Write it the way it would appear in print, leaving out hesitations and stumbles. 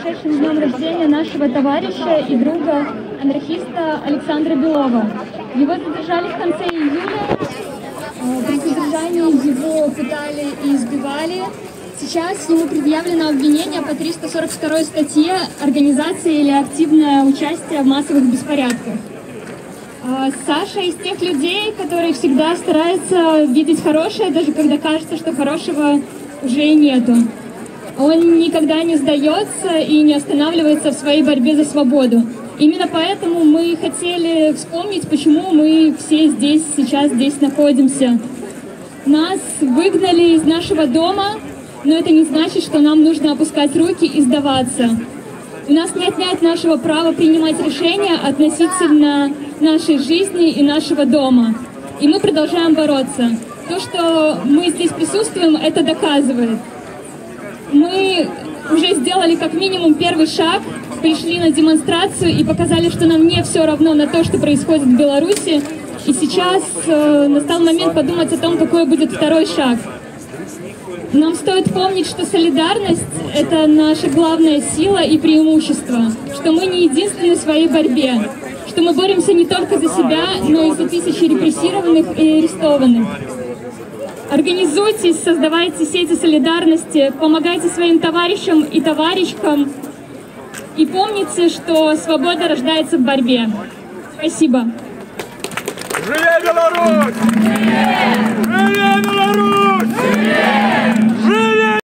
прошедшим днем рождения нашего товарища и друга, анархиста Александра Белова. Его задержали в конце июля. При задержании его пытали и избивали. Сейчас ему предъявлено обвинение по 342 статье «Организация или активное участие в массовых беспорядках». Саша из тех людей, которые всегда стараются видеть хорошее, даже когда кажется, что хорошего уже и нету. Он никогда не сдается и не останавливается в своей борьбе за свободу. Именно поэтому мы хотели вспомнить, почему мы все здесь, сейчас здесь находимся. Нас выгнали из нашего дома, но это не значит, что нам нужно опускать руки и сдаваться. У нас не отнять нашего права принимать решения относительно нашей жизни и нашего дома. И мы продолжаем бороться. То, что мы здесь присутствуем, это доказывает. Мы уже сделали как минимум первый шаг, пришли на демонстрацию и показали, что нам не все равно на то, что происходит в Беларуси. И сейчас настал момент подумать о том, какой будет второй шаг. Нам стоит помнить, что солидарность – это наша главная сила и преимущество, что мы не единственны в своей борьбе, что мы боремся не только за себя, но и за тысячи репрессированных и арестованных. Организуйтесь, создавайте сети солидарности, помогайте своим товарищам и товарищкам и помните, что свобода рождается в борьбе. Спасибо. Живе Беларусь! Живе Беларусь!